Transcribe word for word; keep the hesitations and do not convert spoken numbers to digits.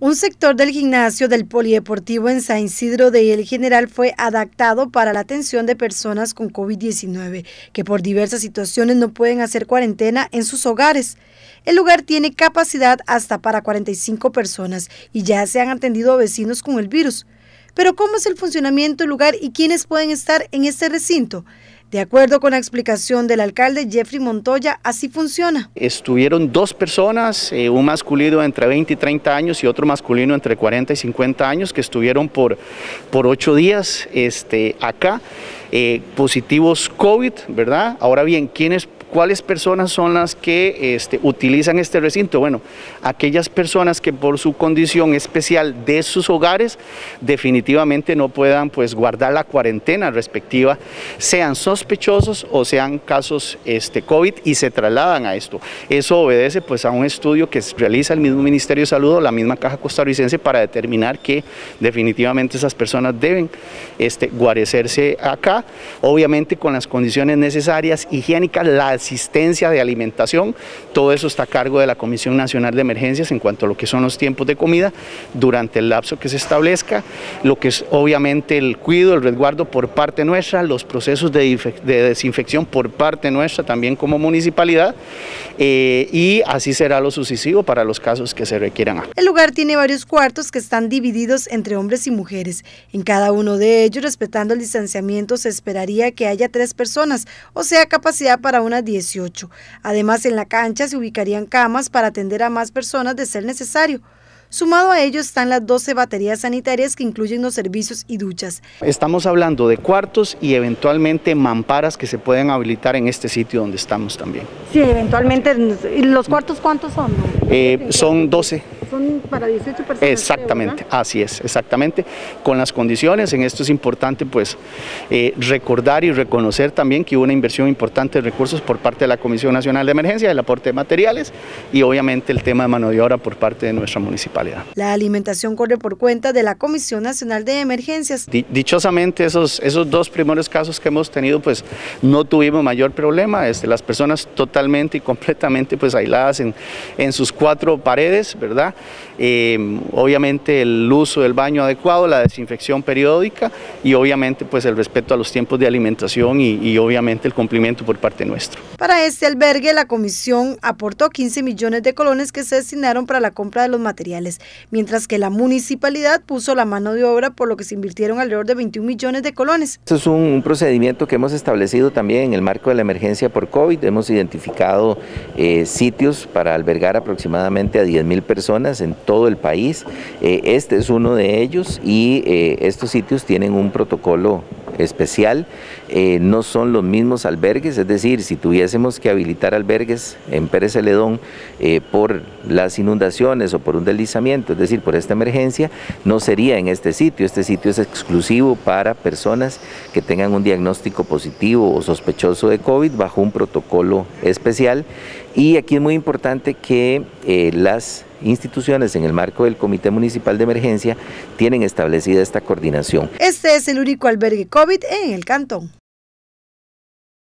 Un sector del gimnasio del Polideportivo en San Isidro de El General fue adaptado para la atención de personas con COVID diecinueve, que por diversas situaciones no pueden hacer cuarentena en sus hogares. El lugar tiene capacidad hasta para cuarenta y cinco personas y ya se han atendido vecinos con el virus. Pero ¿cómo es el funcionamiento del lugar y quiénes pueden estar en este recinto? De acuerdo con la explicación del alcalde Jeffrey Montoya, así funciona. Estuvieron dos personas, eh, un masculino entre veinte y treinta años y otro masculino entre cuarenta y cincuenta años, que estuvieron por, por ocho días este, acá, eh, positivos COVID, ¿verdad? Ahora bien, ¿quiénes? ¿Cuáles personas son las que este, utilizan este recinto? Bueno, aquellas personas que por su condición especial de sus hogares definitivamente no puedan pues, guardar la cuarentena respectiva, sean sospechosos o sean casos este, COVID y se trasladan a esto. Eso obedece pues, a un estudio que realiza el mismo Ministerio de Salud o la misma Caja Costarricense para determinar que definitivamente esas personas deben este, guarecerse acá, obviamente con las condiciones necesarias, higiénicas, la asistencia de alimentación, todo eso está a cargo de la Comisión Nacional de Emergencias en cuanto a lo que son los tiempos de comida durante el lapso que se establezca, lo que es obviamente el cuidado, el resguardo por parte nuestra, los procesos de, de desinfección por parte nuestra también como municipalidad eh, y así será lo sucesivo para los casos que se requieran. El lugar tiene varios cuartos que están divididos entre hombres y mujeres. En cada uno de ellos, respetando el distanciamiento, se esperaría que haya tres personas, o sea, capacidad para unas dieciocho. Además, en la cancha se ubicarían camas para atender a más personas de ser necesario. Sumado a ello están las doce baterías sanitarias que incluyen los servicios y duchas. Estamos hablando de cuartos y eventualmente mamparas que se pueden habilitar en este sitio donde estamos también. Sí, eventualmente. ¿Los cuartos cuántos son? Eh, son doce. Son para dieciocho personas. Exactamente, creo, así es, exactamente. Con las condiciones, en esto es importante pues eh, recordar y reconocer también que hubo una inversión importante de recursos por parte de la Comisión Nacional de Emergencia, el aporte de materiales y obviamente el tema de mano de obra por parte de nuestra municipalidad. La alimentación corre por cuenta de la Comisión Nacional de Emergencias. Dichosamente esos, esos dos primeros casos que hemos tenido pues no tuvimos mayor problema, este, las personas totalmente y completamente pues aisladas en, en sus cuatro paredes, ¿verdad? Eh, obviamente el uso del baño adecuado, la desinfección periódica y obviamente pues el respeto a los tiempos de alimentación y, y obviamente el cumplimiento por parte nuestro. Para este albergue la comisión aportó quince millones de colones que se destinaron para la compra de los materiales, mientras que la municipalidad puso la mano de obra, por lo que se invirtieron alrededor de veintiún millones de colones. Esto es un, un procedimiento que hemos establecido también en el marco de la emergencia por COVID. Hemos identificado eh, sitios para albergar aproximadamente a diez mil personas en todo el país. Eh, este es uno de ellos y eh, estos sitios tienen un protocolo especial, eh, no son los mismos albergues, es decir, si tuviésemos que habilitar albergues en Pérez Celedón eh, por las inundaciones o por un deslizamiento, es decir, por esta emergencia, no sería en este sitio. Este sitio es exclusivo para personas que tengan un diagnóstico positivo o sospechoso de COVID bajo un protocolo especial. Y aquí es muy importante que eh, las instituciones en el marco del Comité Municipal de Emergencia tienen establecida esta coordinación. Este es el único albergue COVID en el cantón.